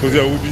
Così a Ubi?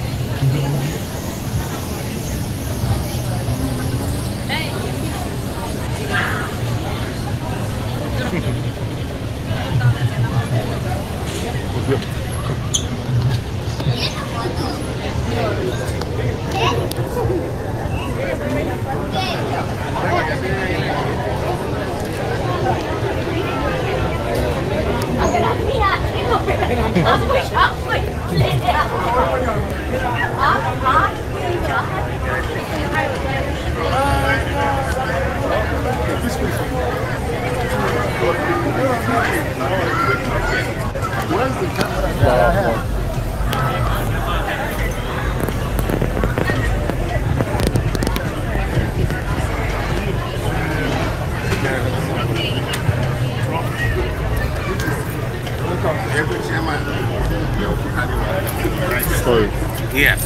Yes.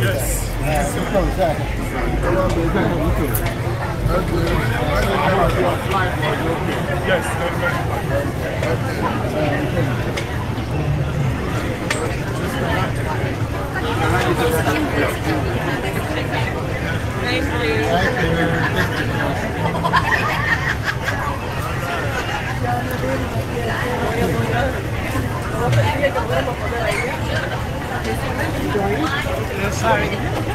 Sorry.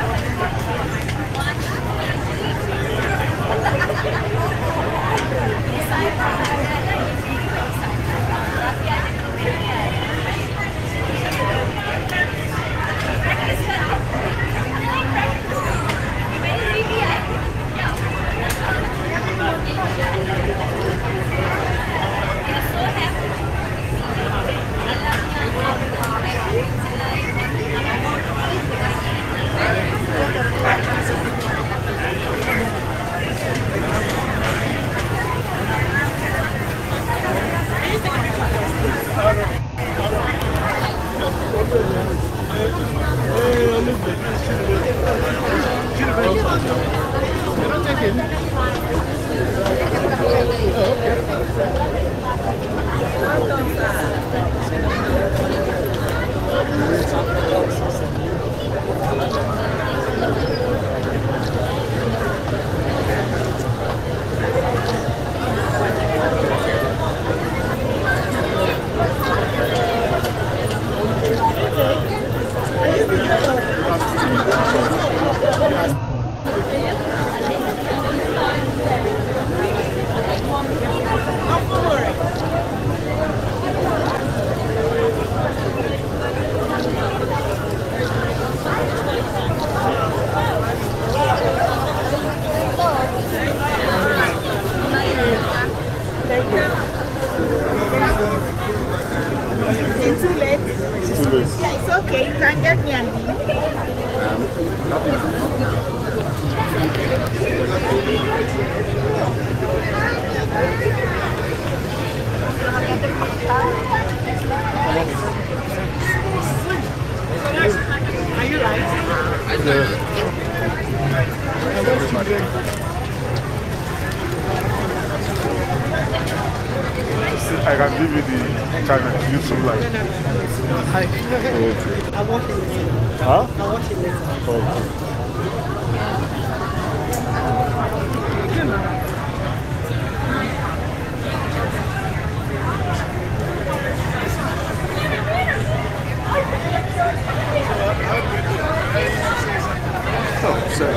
I can give you the channel, YouTube live. Okay. I'll watch it later. Huh? I'll watch it later. Okay. Oh, sorry.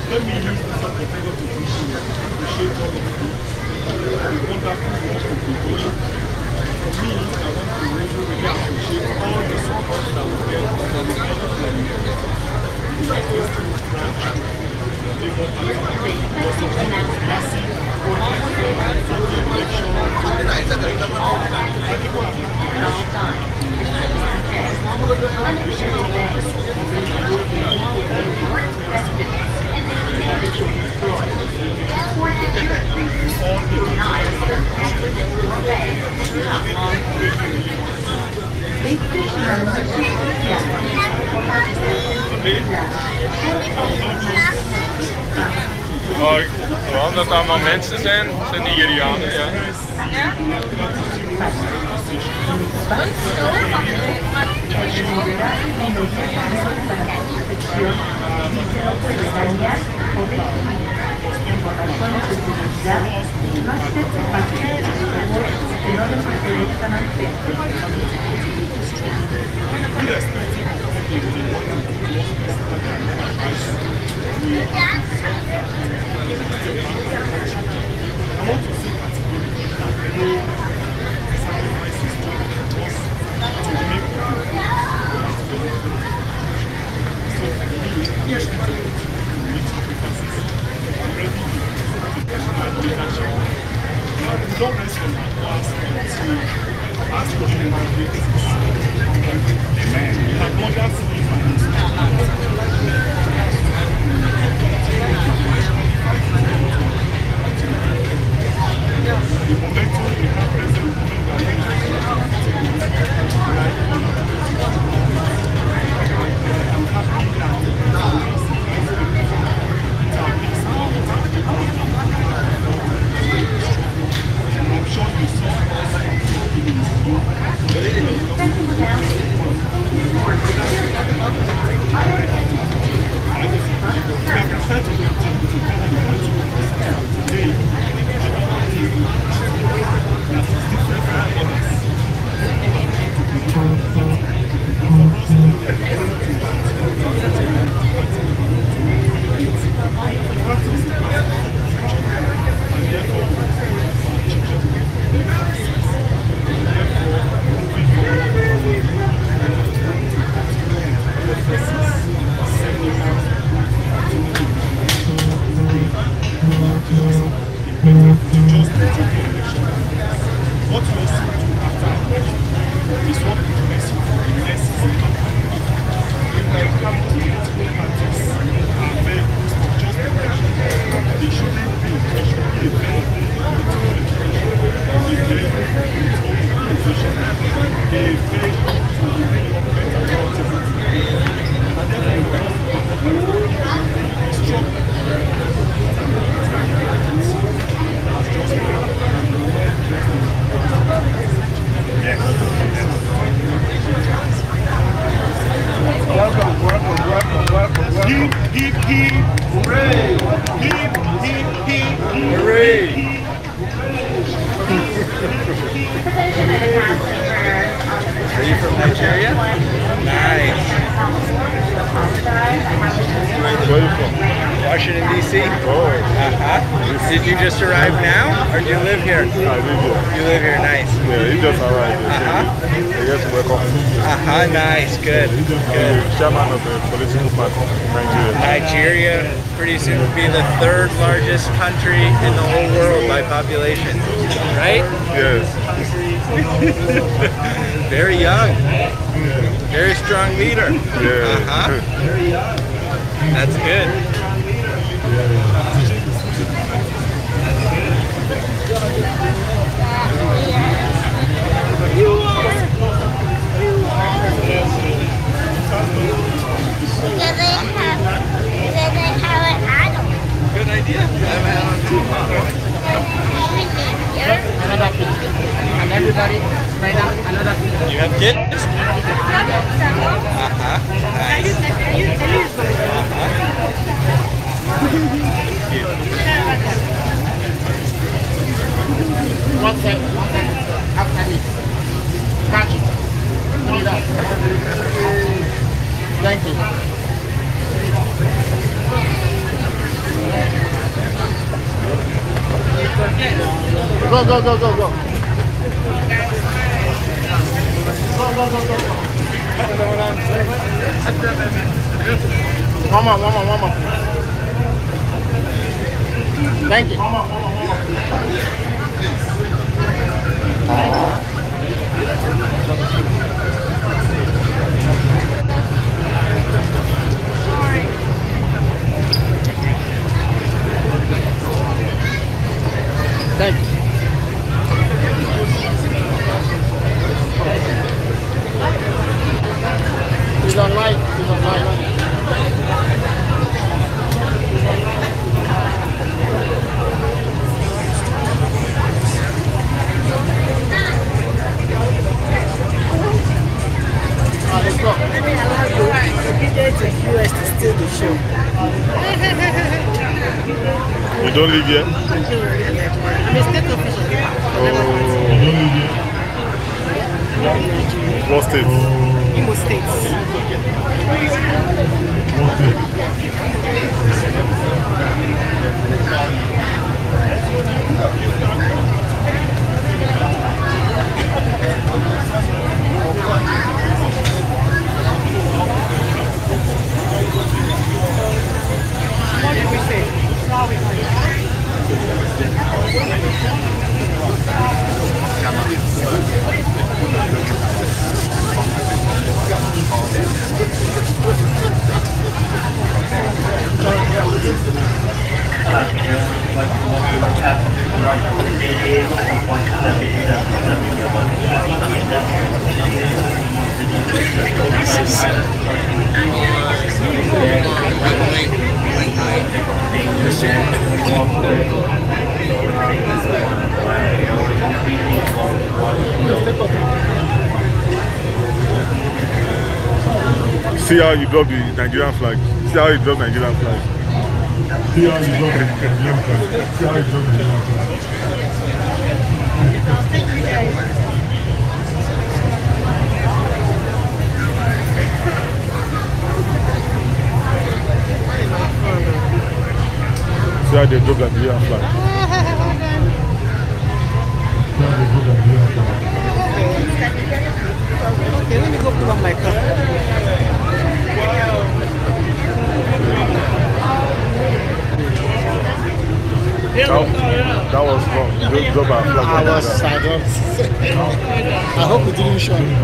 let me use this opportunity to appreciate all of you. The wonderful work of the doing. For me, I want to really appreciate all the support that we get from the Omdat er allemaal mensen zijn Nigerianen, ja. Washington, D.C.? Did you just arrive now, or do you live here? I live here. You live here, nice. Yeah, he just arrived. Yes, welcome. Nice, good. Good. Chairman of the political party in Nigeria. Nigeria pretty soon will be the third largest country in the whole world by population, right? Yes. Very young. Very strong leader. Yeah. That's good. Good idea. Another thing. And everybody, right now, another thing. You have kids? One second. After this. Catch it. Put it up. Thank you. Go, go, go, go, go. One more. Thank you. Thank you. He's online. Let's go. Obidients in US to steal the show. You don't live here? I'm a state official. What state? Imo States. What did we say? See how you drop the Nigerian flag. See how you drop Nigerian flag. See how you drop the Nigerian flag. See how you drop the Nigerian flag. See how they drop the Nigerian flag. Okay, let me go put on my car. That was wrong. Don't drop our flag. I hope we didn't show you.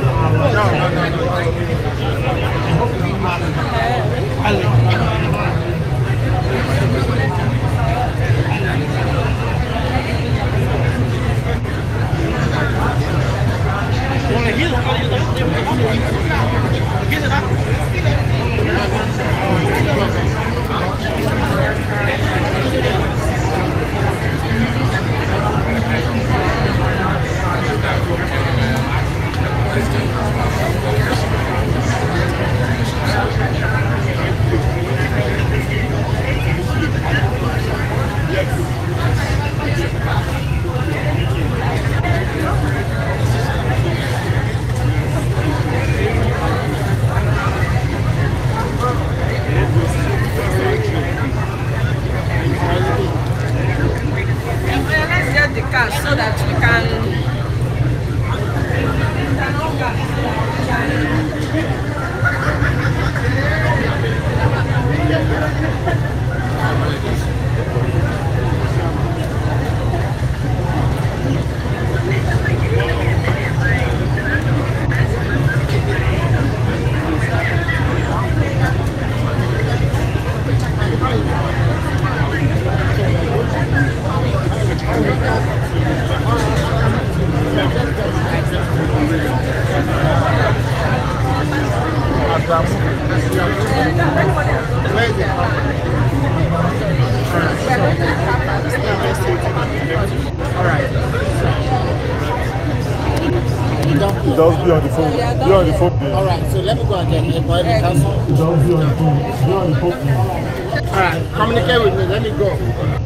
Let's get the car so that we can. Just be on the phone. Be on the phone. Alright, so let me go and get him. Just be on the phone. Be on the phone. Alright, communicate with me. Let me go.